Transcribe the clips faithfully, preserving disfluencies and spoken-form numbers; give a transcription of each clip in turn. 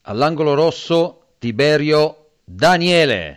All'angolo rosso Tiberio Daniele.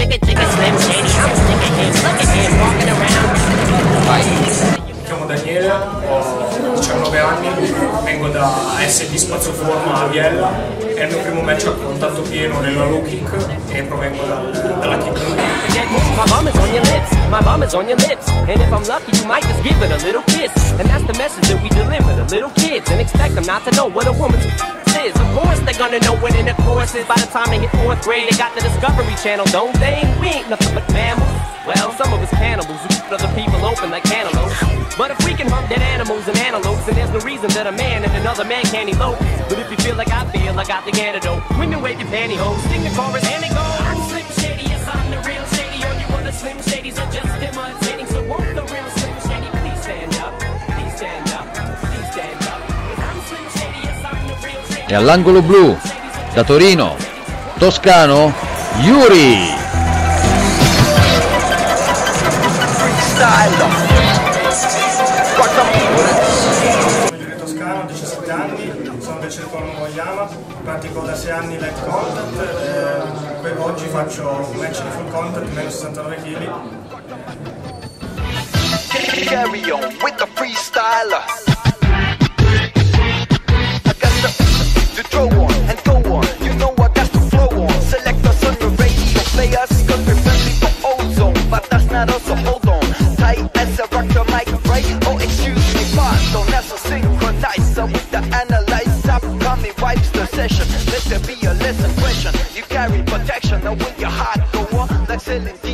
Vai. Mi chiamo Daniele, ho diciannove anni, vengo da S D Spazio Forma a Biella, è il mio primo match a contatto pieno nella low kick e provengo dal, dalla kick. My bum is on your lips, my bum is on your lips. And if I'm lucky, you might just give it a little kiss. And that's the message that we deliver to little kids and expect them not to know what a woman's is. Of course they're gonna know what in the course is. By the time they hit fourth grade, they got the Discovery Channel, don't they? We ain't nothing but mammals. Well, some of us cannibals who keep other people open like cantaloupes. But if we can hunt dead animals and antelopes, then there's no reason that a man and another man can't elope. But if you feel like I feel, I got the antidote. Women wave your pantyhose, sing the chorus and it goes. I'm Slim Shady, yes I'm the real Shady. All you other Slim Shadys are just imitating. So won't the real Slim Shady please stand up, please stand up, please stand up. I'm Slim Shady, yes I'm the real Shady. E all'angolo blu, da Torino, toscano, Yuri. Sono Giulio Toscano, ho diciassette anni, sono del Circolo Mogliama, pratico da sei anni light contact, eh, oggi faccio un match di full contact, meno sessantanove chili. Carry on with the freestyler. I got the, the throw on and go on. You know I got to flow on. Select us on the radio players, cause we're friendly for ozone. But that's not us, so hold on. Tight as a rock the mic, right? Oh, excuse me, pardon. That's a synchronizer with the analyzer. Coming wipes the session. Let there be a lesson question. You carry protection, now with your heart go on. Like selling